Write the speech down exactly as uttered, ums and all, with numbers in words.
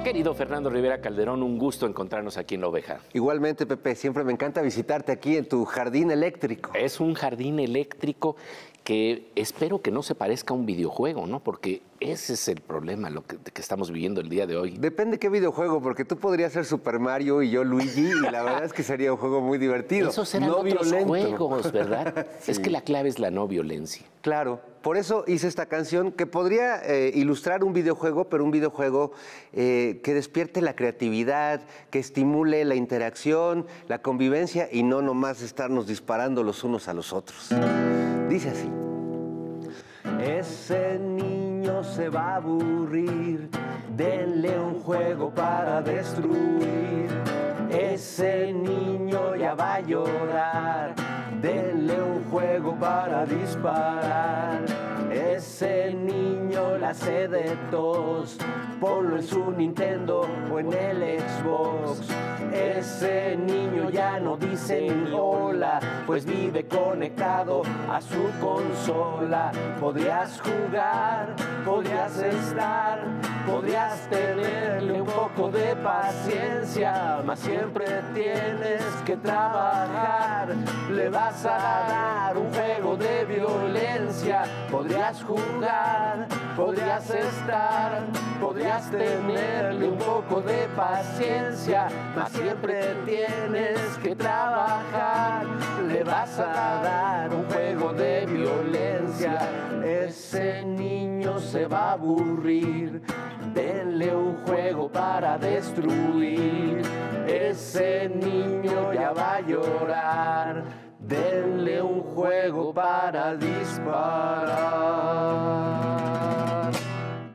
Querido Fernando Rivera Calderón, un gusto encontrarnos aquí en La Oveja. Igualmente, Pepe, siempre me encanta visitarte aquí en tu jardín eléctrico. Es un jardín eléctrico que espero que no se parezca a un videojuego, ¿no? Porque ese es el problema lo que, que estamos viviendo el día de hoy. Depende qué videojuego, porque tú podrías ser Super Mario y yo Luigi, y la verdad es que sería un juego muy divertido. Esos eran no otros violento. juegos, ¿verdad? Sí. Es que la clave es la no violencia. Claro, por eso hice esta canción que podría eh, ilustrar un videojuego, pero un videojuego eh, que despierte la creatividad, que estimule la interacción, la convivencia y no nomás estarnos disparando los unos a los otros. Dice así. Ese niño se va a aburrir, denle un juego para destruir. Ese niño ya va a llorar, denle un juego para disparar. Ese niño la hace de tos, ponlo en su Nintendo o en el Xbox. Ese niño ya no dice ni hola, pues vive conectado a su consola. Podrías jugar, podrías estar, podrías tenerle un poco de paciencia, mas siempre tienes que trabajar. Le vas a dar un juego de violencia. Podrías jugar, podrías estar, podrías tenerle un poco de paciencia, mas siempre tienes que trabajar. Le vas a dar un juego de violencia. Ese niño se va a aburrir, denle un juego para destruir. Ese niño ya va a llorar, denle un juego para disparar.